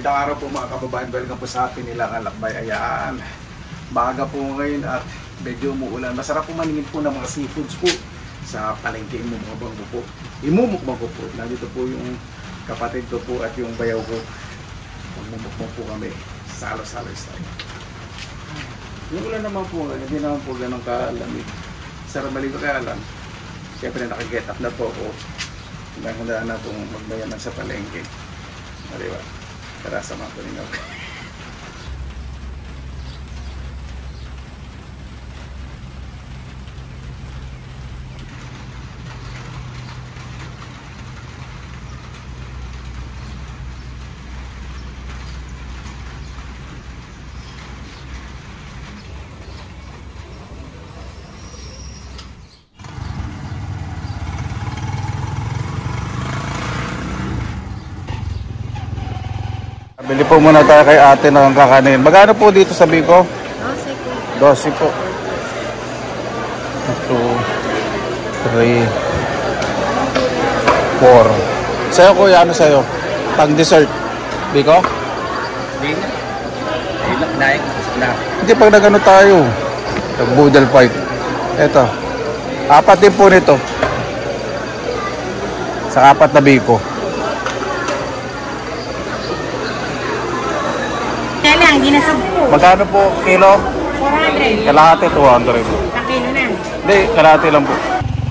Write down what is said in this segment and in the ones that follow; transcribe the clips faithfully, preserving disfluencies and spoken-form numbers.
Magandang araw po mga kababayan, welcome po sa atin nilang alakbay. Ayan, maaga po ngayon at medyo umuulan. Masarap po maningin po ng mga seafoods po sa palengke Imumukbang po. Imumukbang po po. Nandito po yung kapatid ko po at yung bayaw ko. Magmumukbang po kami. Salo-salo style. Yung ulan naman po, hindi naman po ganun kalamig. Sarap maligo kaya lang. Siyempre nakaget up na po ako. Handa-handaan na itong magbayanan sa palengke. Diba? Tara, sama ko rin ako. Bili po muna tayo kay ate ng kakanin. Magkano po dito sa Biko? twelve po. two, three, four. Sa'yo kuya, ano sa'yo? Pang dessert. Biko? Hindi na. Ilak daig. Hindi pag nagano tayo. Nag-boodle fight. Eto. Apat din po nito. Sa apat na Biko. Kailang, ginasab po. Magkano po kilo? four hundred. Kalahati, two hundred. Sa kilo na. Hindi, kalahati lang po.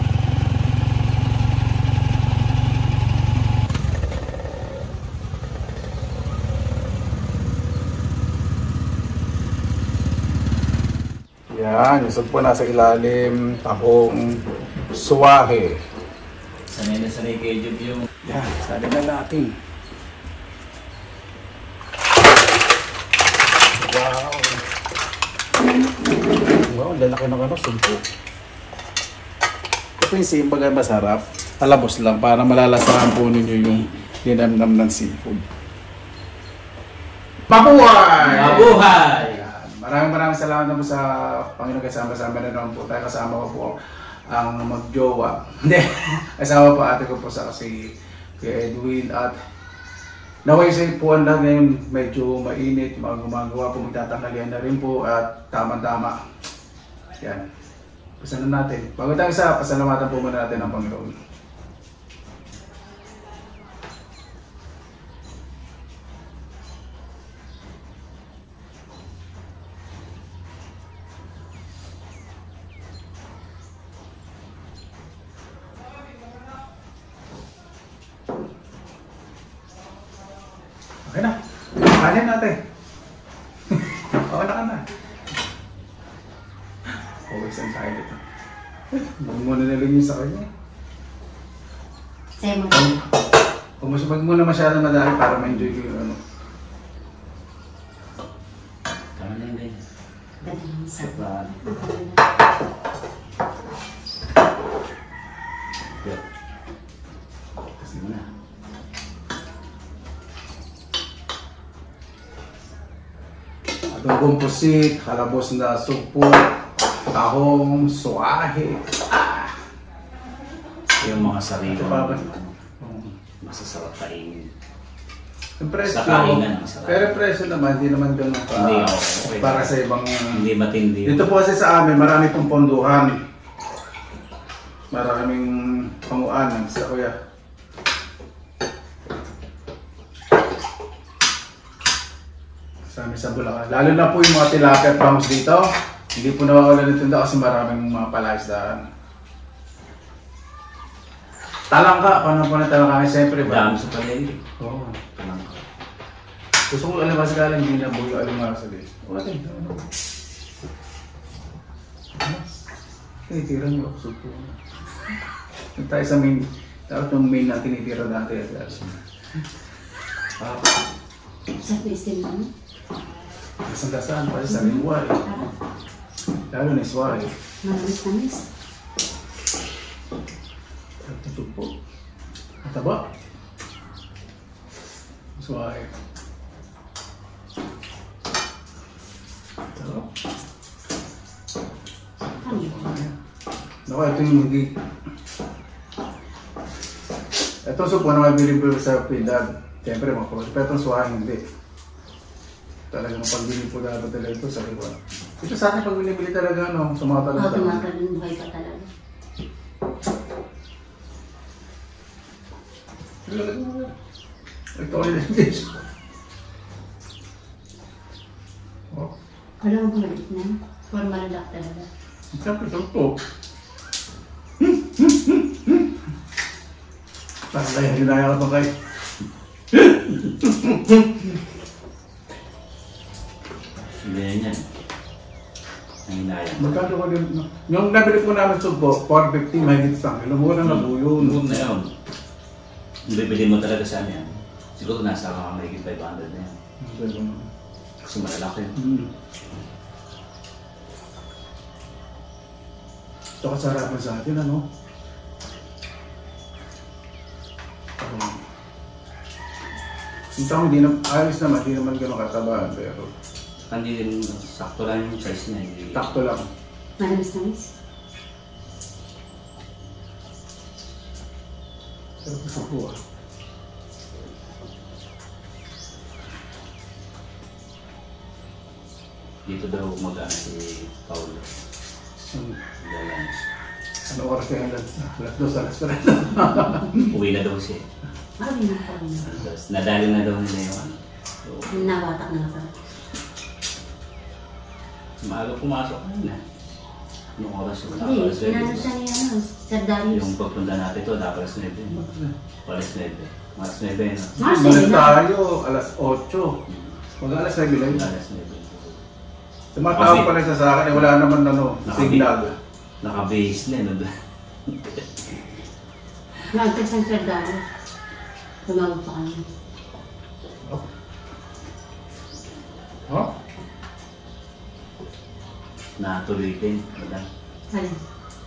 Yan, yung po nasa ilalim, tahong suwahe. Sanay na sanay kayo Job yung... Yan, sabi na natin. Wow! Wow, lalaki ng ano, sumpo. Ito yung simbaga masarap. Talabos lang para malalasahan po ninyo yung dinamnam ng seafood. Mabuhay! Mabuhay! Maraming maraming salamat naman sa Panginoon, kasama-sama na naman po tayo. Kasama ko po ang magjowa. Hindi, kasama po ate ko po sa si Kuya Edwin at naway sa ipuan lang ngayon, medyo mainit, mga gumagawa po, magtatanghalian na rin po at tama-tama. Yan. Pasalan natin. Bago tayo isa, pasalamatan po muna natin ang Panginoon. Okay na. Kanin natin. Okay na ka na. Always ang tayo dito. Huwag muna nilagay sa kanya. Sa'yo mo. Huwag muna masyado madami para ma-enjoy ko yung ano. Tama na yun din. Dadalhin sa Sa kasi mo na. Adobong pusit, halabos na supo, tahong suwahe. Ah! Yung mga sarili Ito pa ba? masasarap kainin. Yung presyo, Sa kainan, masarap. pero presyo naman, hindi naman ganun pa. Hindi, okay. Para sa ibang... Hindi matindi. Dito po kasi sa amin, marami pong ponduhan. Maraming panguanan sa kuya. Sa amin sa Bulacan. Lalo na po yung mga tilapia farms dito. Hindi po nawawala ng tinda kasi maraming mga palaisdaan. Talangka, paano po na talangka? Siyempre ba? Dami sa palengke. Oo. Talangka. Gusto ko alam kasi galang hindi na buyo alam nga sa din. Okay. Tinitira niyo ako supo. Yung tayo sa main, dapat yung main na tinitira dati. Ah, Sa Christine mo. kasang-kasaan pa sa liwa eh. Lalo na iswa eh. Manamis-namis. Ito supo. Mataba. Iswa eh. Sarap. Ano yun? Naku, ito yung hindi. Ito supo na mabili po sa Pindad. Siyempre, makulit. Pero itong suwahan hindi. Talagang pagbili po dapat talaga ito sa iba. Ito sa akin pag binibili talaga, no, sa mga Oo, talaga. tumatalunbay ka talaga. Ito ay nandis. Oh, Alam mo bumalik na? Or malalak talaga. siyempre ito po. Parang hinaya ka pa kayo. Hindi yan yan. Nanginaya. Magkano ko din, no? Yung nabili po namin sugbo, four fifty, mahigit sa akin. Lumura na po yun. Huwag na yun. Yung bibili mo talaga saan yan. Siguro nasa mga mahigit five hundred na yan. Kasi malalaki yun. Hmm. Ito kasarapan sa atin, ano? Um, yung tao, hindi na, ayos naman, hindi naman gano'ng katabaan, pero Hindi rin sakto lang yung size niya. Hindi. takto lang. Manamis-namis. Pero gusto ko ah. Dito daw mag-ano si Paulo. Hmm. Lalans. Ano oras kaya alas? Alas dos, alas tres. Uwi na daw siya. Marami na pa rin. Tapos nadali na daw nila yung ano. So, Nawatak na sa. maaga pumasok na yun eh. Anong oras yung Hindi, alas pinano nuwebe? siya ni ano, Sir Darius. Yung pagpunta natin ito, dapat alas nuwebe. Alas nuwebe. Alas nuwebe na. Mars, Malas na. tayo, alas otso. Mag alas nuwebe lang. Alas nuwebe. Tumatawag Okay. pala siya sa akin, eh, wala naman ano, Nakabi- signal. Naka-base na yun. Nagtag sa Sir Darius. Tumawag pa kami. Huh? Natuloy din. Wala. Alin?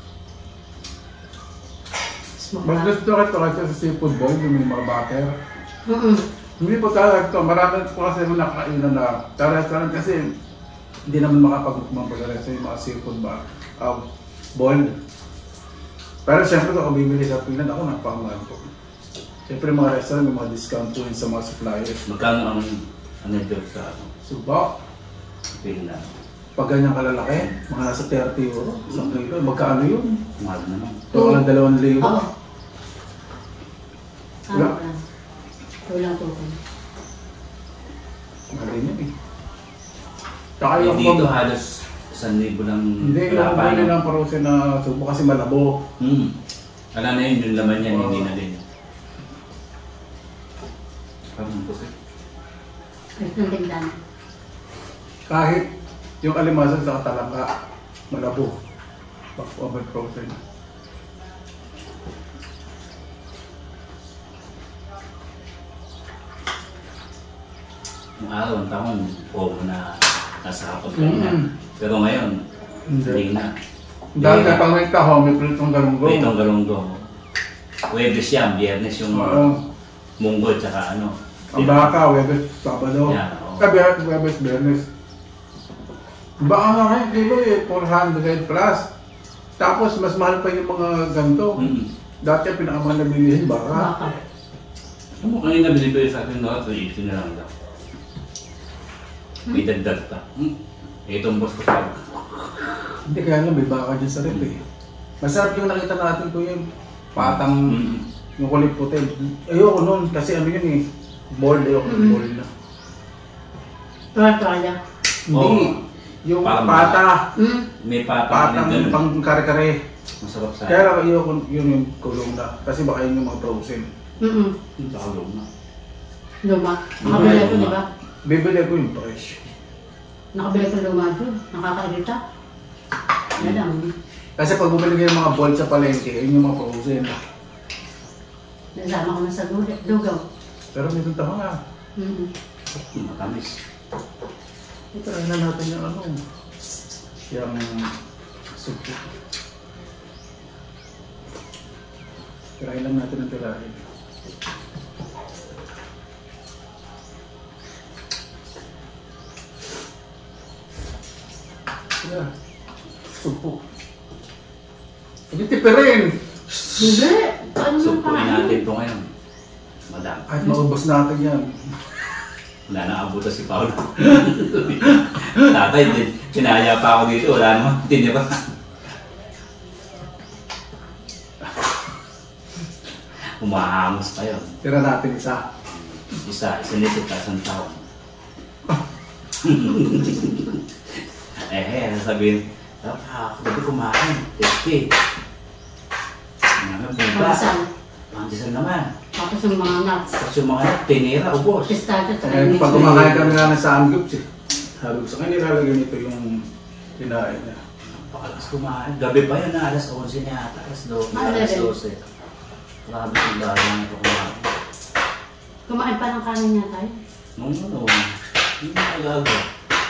Smoke Mas up. gusto ko ito kasi sa seafood boy, yung may mga butter. Mm-mm. Hindi po talaga ito, marami po kasi yung nakakainan na sa restaurant kasi hindi naman makapag-mukbang pag sa yung mga seafood ba, um, boiled. Pero siyempre kung ako bibili sa Pinan, ako napamahal po. Siyempre mga restaurant may mga discount po yun sa mga suppliers. Magkano ang ano job sa ano? Suba, Finland? pag ganyan kalalaki, mga nasa thirty euro, isang kilo, magkano yun? Mahal naman. Ito ka ng dalawang libo. Oo. Ano Wala. lang? Walang tukol. Mahal din yun eh. Tsaka Eh, yung dito pag- halos isang libo lang hindi, yung wala pa, bili no? ng parusin na subo kasi malabo. Hmm. Alam na yun, yung laman yan, Oo. hindi na din. Parang pusit. Kahit ng tingdan. Kahit yung alimasag sa katalangka, malabo. Pag over frozen. Yung araw, ang taon, oo na nasa hapon ka na. Mm. Pero ngayon, Hindi. hindi na. Dahil kapag pang may taho, may pritong galunggong. May itong galunggo. Webes yan, biyernes yung Oo. munggo, tsaka ano. Ang baka, Webes, Sabado. Yan, oo. Sabi, Webes, Bernes. Baka nga ngayon, kilo eh, four hundred plus. Tapos, mas mahal pa yung mga ganito. Mm. Dati ang pinakamahal na bilihin, baka. Baka. Ano mo, kanina binili ko yung sa akin na three eighty na lang daw. May dagdag pa. Hmm. Eh, itong boss ko sabi. Hindi kaya lang, may baka dyan sa rep eh. Masarap yung nakita natin ko yung patang, Mm. yung kulay puti. Ayoko nun, kasi ano yun eh, boiled, ayoko ng Mm. boiled na. Tuwa-tuwa niya. Hindi, Oo. yung Parang pata, Hmm? May patang patang din ganun. pang kare-kare. Masarap sa Kaya lang ayoko yun yung kulong na, kasi baka yun yung mga frozen. Mm-mm. Yung sa kalong na. Luma. Nakabili ko, di ba? Bibili ko yung fresh. Nakabili ko luma doon. Nakakairita. Yan lang. Kasi pag bumili kayo ng mga bowl sa palengke, yun yung mga frozen. Nasama ko na sa lugaw. lugaw. Pero meron tama nga. Mm-mm. Hmm, matamis. Ito na natin yung ano, yung supo. Tirahin lang natin ang tirahin. Yeah. Supo. Hindi tipirin! Hindi. Ano yung Supuin kain? natin ito ngayon. Madam. Kahit maubos natin yan. Wala na abutan si Paolo. Tatay, din, sinaya pa ako dito. Wala naman, hindi ba? Umahamos pa yun. Tira natin isa. Isa, isa nito, tasang taon. Eh, sasabihin, dapat gabi kumain, fifty. Ano, bumba. Pangisan. Pangisan naman. Tapos yung mga nuts. Tapos yung mga tinira, ubos. Pistachio, tsaka Eh, yung pag mixed kumakain kami nga ng samgyups eh. Sabi ko sa kanya, nilalagyan nito yung kinain niya. Pakalas kumain. Gabi pa yun, na alas onse niya ata. Alas do, Ah, alas eleven. dose. Grabe yung dahil na ito kumain. Kumain pa ng kanin niya tayo. Nung ano, hindi na nagagawa.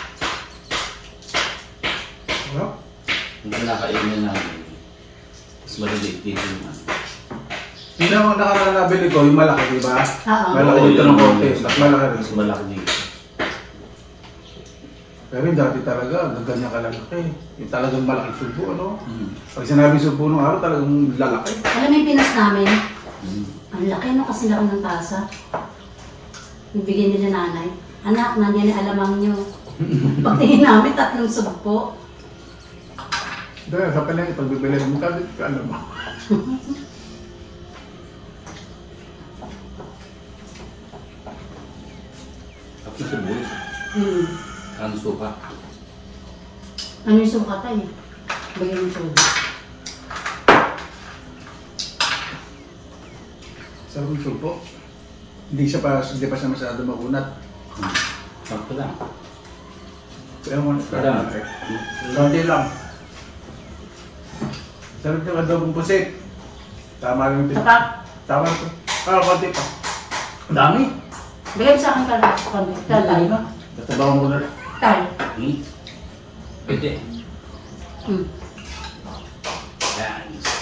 Ano? Yung kinakainin namin, mas maliliit dito yung ano. Yun ang nakaraan nabili ko, yung malaki, di ba? Oo. Malaki Oo, dito yun. ng konti, at malaki rin. Mas malaki dito. Pero yung dati talaga, ganyan kalalaki. Yung talagang malaking subo, ano? Hmm. Pag sinabi subo ng araw, talagang lalaki. Alam mo yung pinas namin? Hmm. Ang laki no kasi laki ng tasa. Ibigay nila nanay. Anak, nandiyan yung alamang nyo. Pagtingin namin, tatlong sugpo. Dahil sa palengke, pag bibili mo, kabit ka, ano ba? Tapos na sibuyas. Hmm. Ano suka? Ano yung suka tayo? Bagay yung suka. Sarap yung subo. Hindi siya pa, hindi pa siya masyado makunat. Hmm. Sakto lang. Kaya mo, Kaya. konti lang. Sarap yung adobong pusit. Tama lang yung Tapak. Tama ito. Ah, konti pa. Ang dami. Bagay mo sa akin ka lang. Konti. Talay. Natabawan ko na rin. Tal. Hmm? Pwede. Hmm. Yan.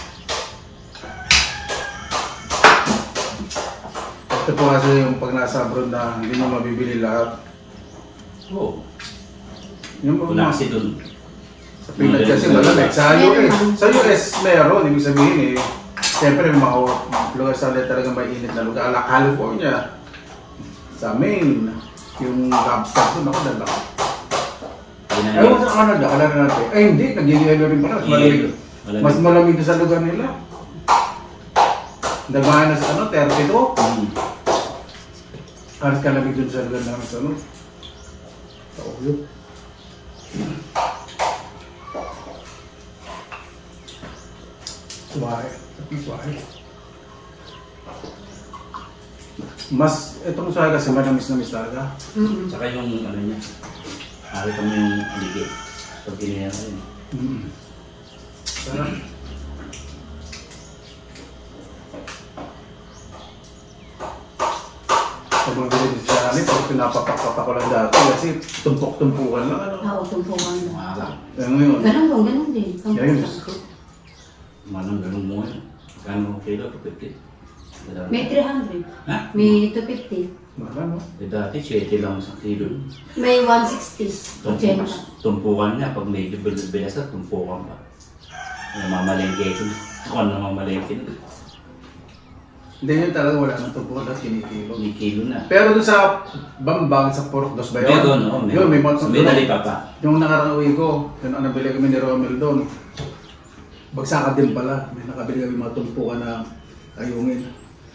Ito po kasi yung pag nasa abroad na hindi mo mabibili lahat. Oo. Yung mga Wala kasi dun. sa Pinas kasi malamig. Sa U S, sa U S meron, ibig sabihin eh. Siyempre may mga lugar sa ulit talagang may init na lugar. Ala California, sa Maine, yung lobster doon ako dalawa. Ewan sa Canada, kala na natin. Eh hindi, nag-yelo rin pala. Mas malamig. Mas malamig doon sa lugar nila. Nagmana sa ano, thirty-two. Hmm. Halos kalamig doon sa lugar namin sa ano. Sa Uyo. Suwahe. Suwahe. Mas, itong suwahe kasi manamis na mis talaga. Mm-hmm. Saka yung ano niya. Nakita mo yung aligid. Pag ginaya ka yun. Mm. Sarap. Pag mabili dito sa amin, pag pinapapak-papak ko lang dati kasi tumpok-tumpukan lang ano. Oo, tumpukan mo. Mahal. Kaya ngayon, Ganun po, ganun din. kaya yun, Diyos ko. Manang ganun mo yun. Kano kilo? two fifty. May three hundred. Ha? May two fifty. Mahal no? Eh dati, seventy lang sa kilo. May one sixty. Tumpukan, tumpukan niya. Pag medyo bilas na, tumpukan pa. Namamalengke ito. Ako ang namamalengke ito. Hindi yun talaga wala nang tumpukan at kinikilo. May kilo na. Pero doon sa Bambang, sa Purok Dos ba yun? Hindi doon, oo. May, Yun, may mga may nalipa pa. Yung nakarang uwi ko, yun ang nabili kami ni Romel doon. Bagsakan din pala. May nakabili kami mga tumpukan na ayungin.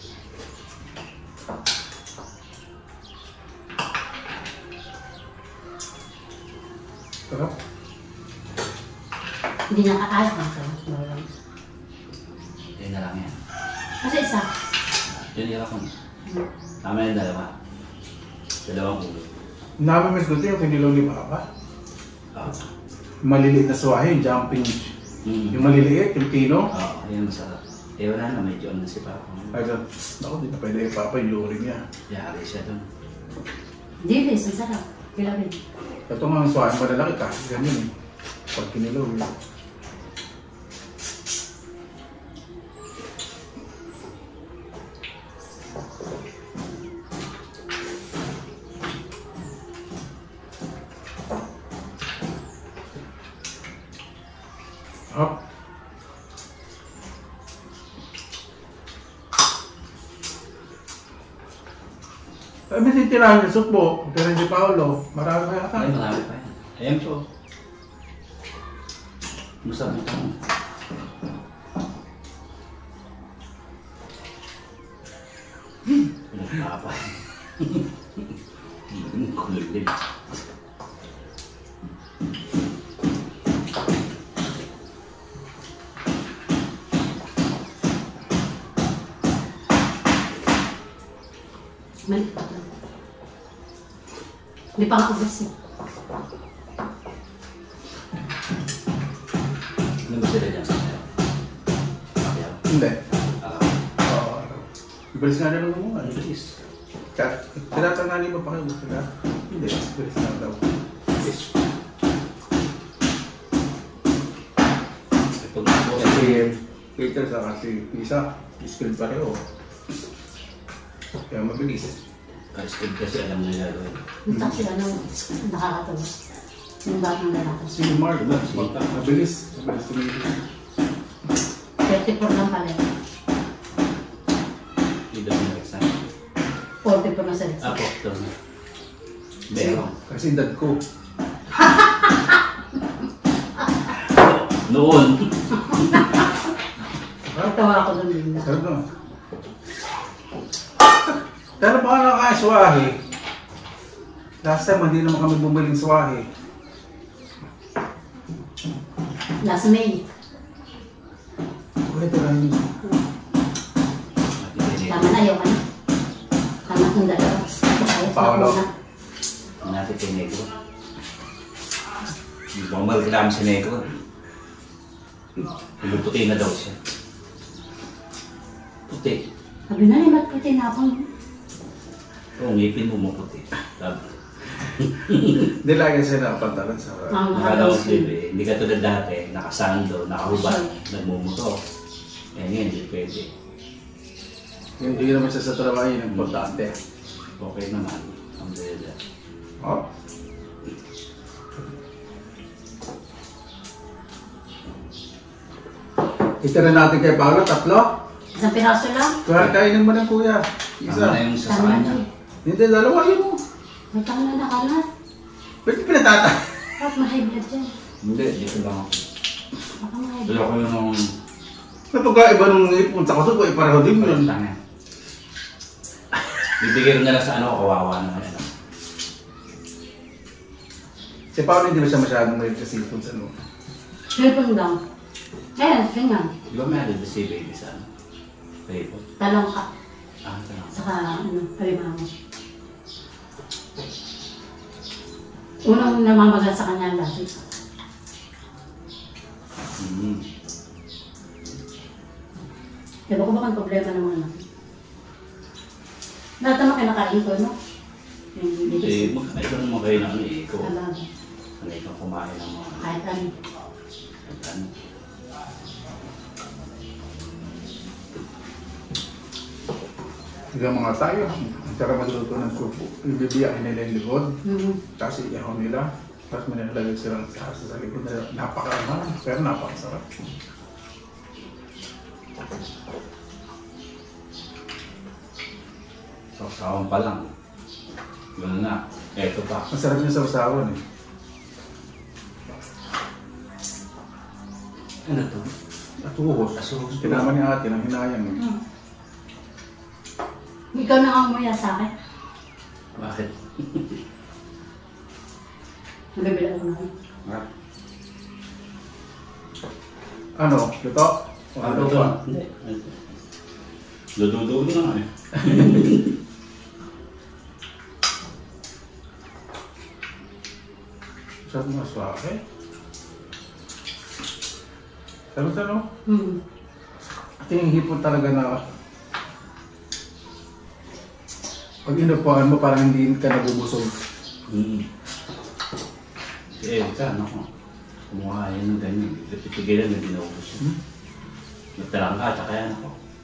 Sarap. Hindi nakaayos na ito. Yun na lang yan. Kasi isa. Yun nila ko. Tama yung dalawa. Dalawang ulo. Namimiss ko ito yung kinilaw ni Papa. Ah. Maliliit na suwahe, yung jumping. Mm. Yung maliliit, yung pino. Oo, yun masarap. Eh wala na, medyo ano si Papa. Ay, so, ako, di na pwede yung Papa, yung luring niya. Yari siya doon. Dilis, ang sarap. Kilawin. Ito nga ang suwahe, malalaki ka. Ganyan eh. Pag kinilaw yun. Hop. Ay, may titirahan yung soup po. Pero hindi Paolo. Marami kaya Ay, ka. marami pa yan. Ayan po. Masarap ito. Pinagpapa. Kulog din. May May pang-ubos eh. Ano ba sila dyan? Kaya. Hindi. Ah, Oo. Ibalis nga na lang mo. ano ba is? Tinatangali mo pa kayo gusto na? Hindi. Ibalis nga daw. Is. Ito nga po. Kasi Peter sa kasi Pisa. Skill pareho. Kaya mabilis. Kasi kasi alam nila gagawin. Yung taxi, ano, nakakatawa. Yung batang lalaki. Si Mark, mabilis. Mabilis tumigil. thirty-four lang pala yun. Hindi daw nila exam. forty-four na sa exam. Ah, po. Ito na. Pero, Kasi dad ko. noon. Natawa ako doon din. Pero no. Pero baka nakakain swahe. Last time, hindi naman kami bumiling swahe. Last May. Ito lang yun. Tama na yung ano. Tama kong dalawa. Ayos na Paolo. muna. Natin kay Negro. Hindi ko magreklamo si Negro. Piluputi na daw siya. Puti. Sabi na rin, ba't puti na ako? Oo, ngipin mo mo puti. Sabi. Hindi lagi sila pantalan sa... Ang Nakalaw nakalaw slip eh. Hindi ka tulad dati, nakasando, nakahubad, nagmumuto. Eh ngayon, hindi pwede. Hindi naman siya sa trabaho yun, importante. Okay naman. Ang dala. Oh. Itira natin kay Paolo, tatlo. Isang piraso lang. Kaya kainin mo na kuya. Tama Isa. na yung sa Tama na kanya. rin. Hindi, dalawa yun mo. May tama na nakalat. Pwede pinatata. Bakit ma-high blood dyan? Hindi, dito lang ako. Baka ma-high Dala blood. ko yung nung... Napagkaiba nung ipunta ko doon, ipareho din yun. Tanga. Bibigyan na lang sa ano, kawawa naman. Ano. Si Paolo hindi ba siya masyadong mahilig sa seafood sa ano? Tripon lang. Ayan, ganyan. Di ba may alid si baby sa ano? Baby? Talong ka. Ah, tama. Saka, ano, palimango. Unang namamagal sa kanya lagi. Mm. Diba ko ba kang problema ng mga anak? Lahat naman kinakain ko, no? Yung Hindi, bilis. magkakaiba naman kayo ng ano eh. Ikaw, Alaga. sanay kang kumain ng mga... Kahit ano. ano. Hanggang mga tayo, ang tara magluto ng supo. Ibibiyahin nila yung likod, Mhm. tapos iyahaw nila. Tapos may nakalagay silang sasa sa likod na napakaramang, pero napakasarap. Sausawan pa lang. Yun na. Eto pa. Masarap niya sa usawan eh. Ano to? Atuhos. Atuhos. Tinama ni ate ng hinayang eh. Hmm. Ikaw na ang umuya sa akin. Bakit? Nagabila ko na. Ha? Ano? Luto? O Ano luto to? pa? Hindi. Lududo na nga eh. Sarap mo swake. Sarap ano? Hmm. Ito yung hipon talaga na pag inupuan mo parang hindi ka nabubusog. Mm. Si Erika, ano ko? Kumuha yan ng ganyan. Pipigilan na dinaubos yun. Hmm? Nagtalang ka, tsaka yan ako.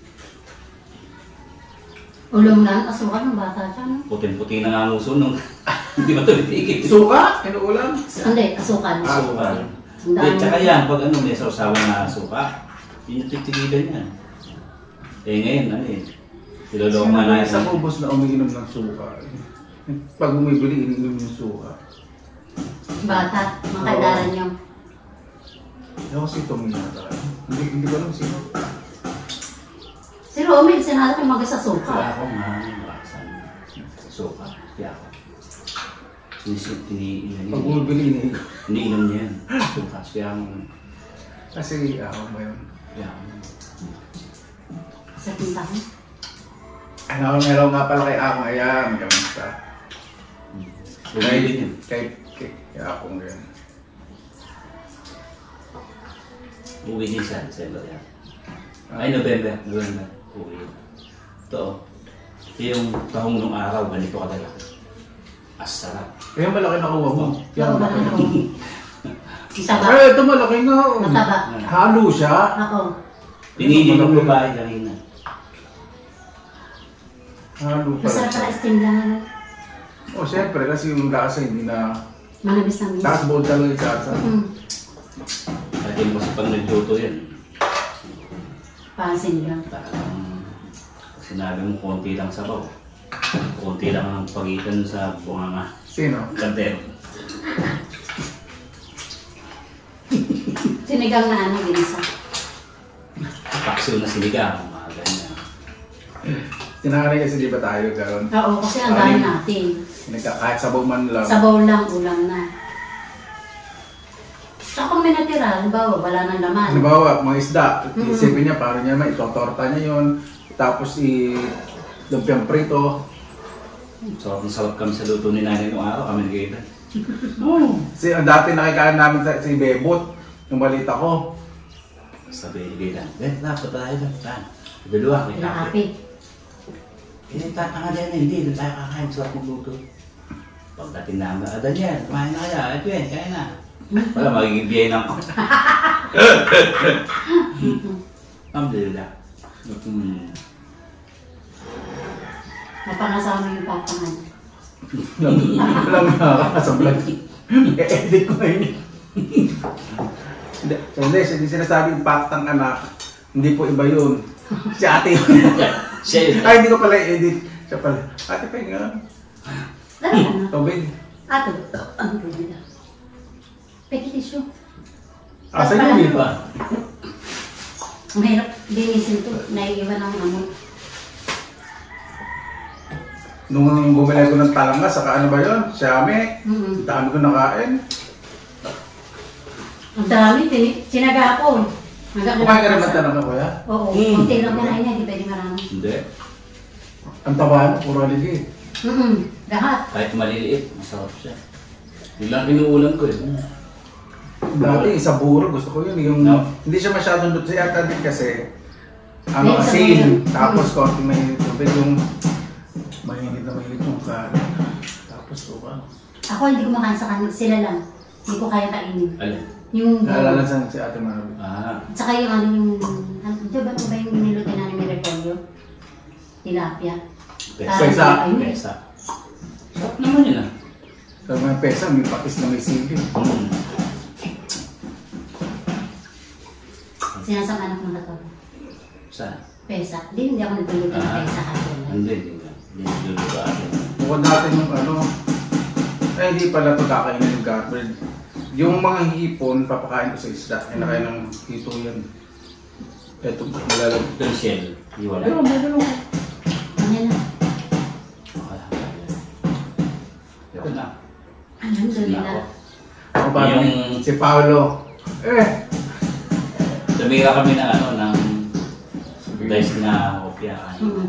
Ulo mo na ang asukan ng bata siya, no? Putin-puti na nga ang uso nung hindi ba ito itigil. Suka? Inuulam? Hindi, asukan. Ah, Suka. Sandaan. Hindi, tsaka yan, pag ano may sausawan na suka, yun yung titigilan yan. Eh ngayon, ano yun? Iloloko Sino nga ba na sa ubos na umiinom ng suka? Pag bumibili, iniinom yung suka. Bata, mga kailaran niyo. Ako si Tommy yata. Hindi, hindi ko alam sino. Si Romel, sinara kayo mag sa Kaya suka. ako nga, makasan. Suka. Kaya ako. Sinisip, iniinom Pag niya. bumibili, iniinom. Iniinom niya yan. Suka. Kaya ako. Kasi ako ba yun? Kaya ako. Sa tindahan. Ano, meron nga pala kay Ako. Ayan, kamusta? Bumili niya. Kay, kay, kay Ako ngayon. Uwi din siya. December yan. Ay, November. November. Uwi. Ito oh. Ito yung tahong nung araw. Ganito kadala. Asarap. Kaya malaki nakuha mo. Oo, ba na ako? Mataba. Eh, ito malaki nga. oh. Mataba. Halo siya. Ako. Pinili ng babae kanina. Halo pala Masarap siya. pala steam lang. Ano? Oh, siyempre, kasi yung lasa hindi na... Manabis ng Taas bold talaga yung sasa. Mm. Kasi mo sa pag nagluto yan. Pansin lang. Parang sinabi mo konti lang sabaw. Konti lang ang pagitan sa bunganga. Sino? Kantero. Sinigang na ano, ginisa. Paksiw na siligang. Mga ganyan. Tinanay kasi di ba tayo gano'n? Oo, kasi ang dami natin. Nagka, kahit sabaw man lang. Sabaw lang, ulam na. Saka kung may natira, halimbawa, wala nang laman. Halimbawa, mga isda, Mm. isipin niya, paano niya may itotorta niya yun. Tapos i lumpiang prito. Sarap na sarap kami sa luto ni nanay noong araw. Kami nagkita. Kasi ang dati nakikain namin sa si Bebot, yung balita ko. Sabi ni Gaytan, eh, dapat tayo ba? Saan? Dalawa, may kape. Nakapi. Hindi, tatanga din, hindi. Doon tayo kakain. Sarap magluto. Pagdating namin, ah, Daniel, kumain na kaya. Ito yan, kaya na. Wala, magiging biyay ng ko. Alhamdulillah. Hmm. Napangasama yung papangan. Alam mo na, sa vlog. E-edit ko na yun. Hindi, so, hindi, hindi sinasabing paktang anak. Hindi po iba yun. Si ate yun. Siya yun. Ay, hindi ko pala i-edit. Siya pala. Ate pa nga. Dali ka na. Tubig. Ato. Ang pwede na. Peki tissue. Ah, sa'yo yun Ba? Mahirap linisin to. Naiiwan ang amoy. Nung bumili ko ng talanga, saka ano ba yun? Siyame. Mm-hmm. Dami ko nakain. Ang dami. tin- Sinaga ako. Naga- Kumain ka rin ng talanga, kuya? Oo. Mm. Kunti lang kinain niya. Di pwede marami. Hindi. Ang taba mo, puro haligi. Mm-hmm. Lahat. Kahit maliliit, masarap siya. Yun lang inuulam ko eh. Dati, isa buro, gusto ko yun. Yung, No. Hindi siya masyadong luto. Siya yata din kasi, ano, May asin. sabon. Tapos, konti may tubig yung, mahinit na mahinit yung kanin. Tapos, o ba? Ako hindi kumakain sa kanila. Sila lang. Hindi ko kaya kainin. Alin? Yung Naalala sa si Ate Marabi. Ah. Tsaka yung ano yung... Ano, di ba ba yung niluto na ni Repolyo? Tilapia. Pesa. Pesa. Ayun. Pesa. Sarap naman yun ah. Sa mga pesa, may patis na may sili. Hmm. Sinasang anak mo na to. Saan? Pesa. Di, hindi ako nagluluto ng Ah. pesa kasi. Hindi, hindi nga. Hindi niluluto akin. Bukod natin yung ano, ay hindi pala ito kakainin ng garbled. Yung mga hipon, papakain ko sa isda. Ay nakain ng hito yan. Ito, malalag. Ito yung shell. Iwala. Pero may ganun. Ano na? Ito na. Alhamdulillah. O paano Yung- si Paolo? Eh! Tumira kami na ano, ng dice na opya. Mm.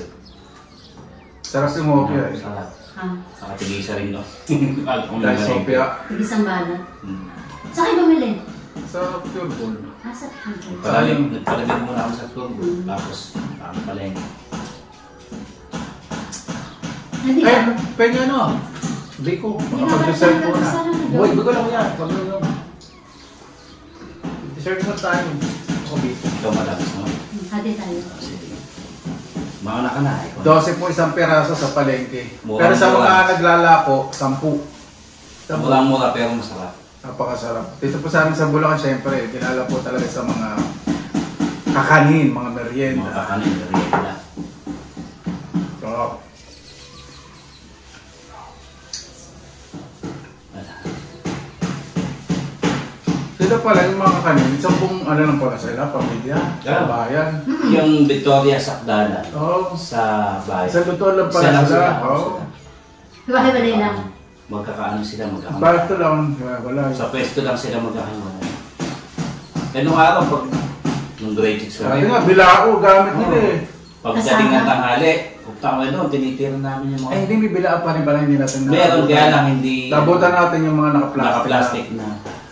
Sarap si Mopia eh. Sarap. Ha? Saka tigisa rin, no? At kung Dahil may Sopia. Isang bala. Hmm. Saan kayo bumili? Sa pure gold. Asa? Paralim, nagparalim muna ako sa turbo. Mm. Tapos, parang palengke. Hindi Ay, ka. penyo ano? Hindi ko. Hindi na Makapag-dessert ka- ko na. kasama na, Boy, John. bago lang yan. Bago lang. Dessert na tayo. Kobe. Ikaw madalas, no? Hadi tayo. Sige. Mga nakanay. Dose po isang peraso sa palengke. Mura- Pero sa mura. mga naglalako, sampu. Sampu. Murang mura pero masarap. Napakasarap. Dito po sa amin sa Bulacan, syempre, kilala po talaga sa mga kakanin, mga Mga merienda. kakanin, merienda. Sila pala yung mga kanin, sampung ano lang pala sila, pamilya, sa Yeah. bayan. Yung Victoria Sakdala Oo. sa bahay. Sa totoo lang Isa pala lang sila. sila. Oo. Hiwa-hiwalay lang. Magkakaano sila, magkakaano. Bakit ito lang, wala. Sa pwesto lang sila magkakaano. Eh nung araw, pag nung grade six Sabi kami, nga, bilao, gamit nila eh. pagdating ng tanghali, kung tama doon, tinitira namin yung Eh, mga... hindi may bilao pa rin pala hindi natin. Meron, kaya lang hindi... Labutan natin yung mga naka-plastic. Naka-plastic na.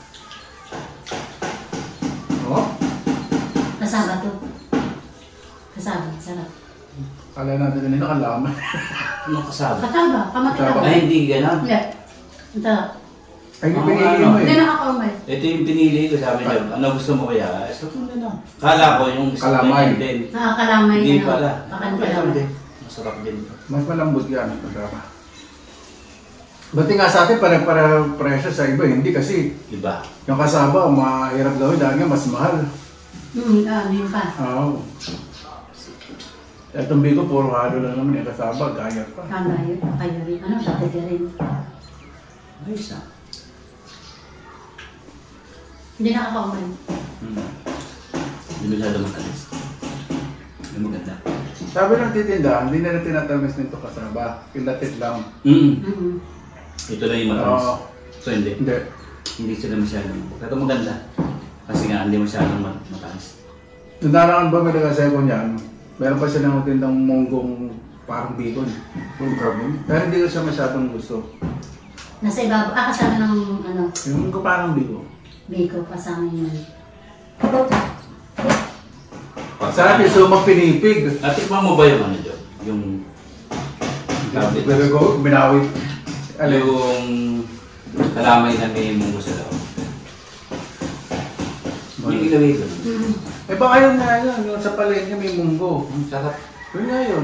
Oo. Kasama to. Kasama, sarap. Kala natin din nakalaman. Ano kasama? Kataba, kamataba. Ay, hindi gano'n. Hindi. Ito. Ay, yung Oo, pinili ano. mo Hindi eh. nakakaumay. Ito yung pinili ko, sabi niya, ano gusto mo kaya? Eh, sabi ko na. Kala ko yung isang Kalamay. ganyan din. Nakakalamay Hindi ano, pala. Pakan Okay lang kalamay. din. Masarap din. Mas malambot yan. Pagkama. Bati nga sa atin, para-para presyo sa iba. Hindi kasi Iba. yung kasaba, mahirap gawin dahil nga mas mahal. Hmm, ah, yun pa. Oo. Itong bigo, puro halo lang naman yung kasaba, gaya pa. Kala yun, kayo rin. Ano, tatay ka rin. Ayos ah. Hindi nakakaumay. Hmm. Hindi masyado matalis. Hindi maganda. Sabi ng titindahan, hindi nila tinatamis nito kasaba. Pilatit lang. Mm. Mm-hmm. Ito lang yung matamis. Oo. So hindi. Hindi. Hindi sila masyadong. Pero maganda. Kasi nga hindi masyadong mat- matamis. Nung narangan ba may nagkaseko niyan, meron pa silang tindang monggong parang bacon. Full carbon. Pero hindi ko siya masyadong gusto. Nasa ibabaw, ah, kasama ng, ano, Yung munggo parang bacon. biko, kasama yun. Sa akin, sumang pinipig. Natikman mo ba yung ano dyan? Yung... Pero ko, binawi. Alam. Yung... Kalamay na may munggo sa loob. Yung ilaway ko. Mm. Eh baka yun nga yun, yung sa palengke may munggo. Ang sarap. Yun nga yun.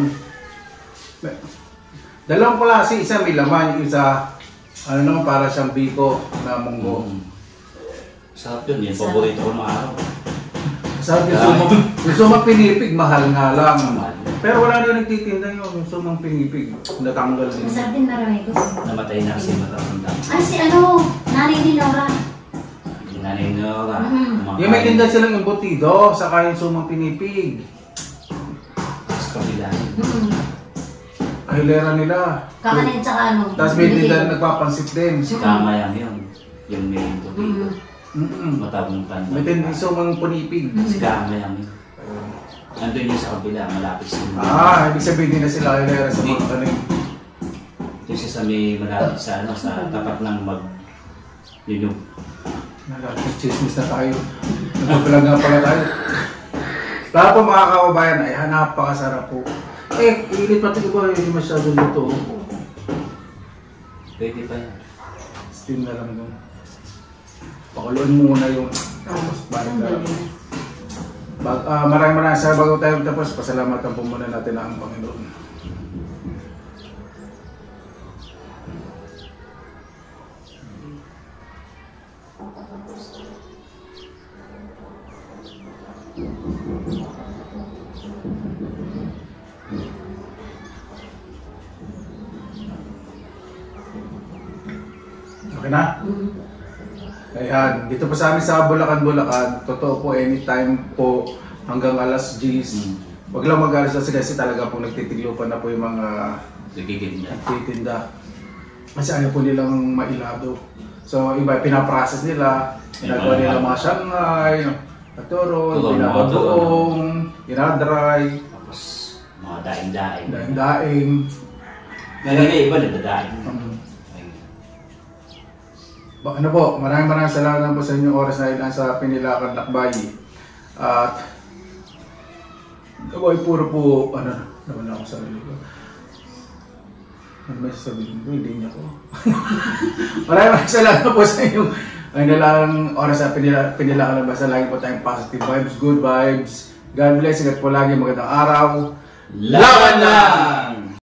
Dalawang klase, isa may laman, yung isa, ano naman, para siyang biko na munggo. Mm. Sarap yun. Yung paborito ko ng araw. Sabi yung sumang, yung sumang pinipig, mahal nga lang. Mahal. Pero wala rin nagtitinda yun, yung sumang pinipig, natanggal din. Masarap din marami ko. Namatay na kasi matatanda. Ay, si ano, nanay ni Nora. Yung nanay Nora. Mm. kumakain. Yung may tinda silang embutido, saka yung sumang pinipig. Sa kabila. Mm. Ahilera nila. Kakanin tsaka ano. Tapos may binigay. tinda na nagpapansit din. Si Kama yan yun. Yung may Mm. tubig. Mm-mm. Matabong tanda. May tinda yung sumang pinipig. Si Kama yan yun. Nandun yun sa kabila. Malapit sa Ah, ibig sabihin din na sila ahilera sa mga kanin. Yung siya sa may malapit sa ano, sa tapat ng mag... Yun yung... Nag-chismis na tayo. Nagpapalag nga pala tayo. Lahat po mga kababayan ay napakasarap po. Eh, ilit pati ko ba hindi masyado luto? Pwede pa yan. Steam na lang doon. Pakuluan muna yung tapos balik Ang na lang. galing. Bag, ah, maraming maraming sa bago tayo tapos, pasalamatan po muna natin ang Panginoon. Okay na? Mm. Ayan, dito po sa amin sa Bulacan, Bulacan, totoo po anytime po hanggang alas diyes. Mm. Wag lang mag-alas diyes kasi talaga po nagtitiglupan na po yung mga Nagiging yan. nagtitinda. Kasi ayaw po nilang mailado. So iba, pinaprocess nila, ginagawa Yung nila mga- mga Shanghai, naturon, Turon, mga pinabagoong, ginadry, Tapos mga daing-daing. daing-daing. Ngayon nga iba nagdadaing. Um, Ayun. Ba- ano po, maraming maraming salamat po sa inyong oras na ilan sa Pinilakan Lakbay. At ako ay puro po, ano, naman ako sa sarili ko. Ano ba sasabihin ko? Hindi niya ko. Maraming maraming salamat po sa inyong ay nalang oras sa Pinila, Pinilakan Lakbay. Sa lagi po tayong positive vibes, good vibes. God bless, ingat po lagi, magandang araw. Laban na!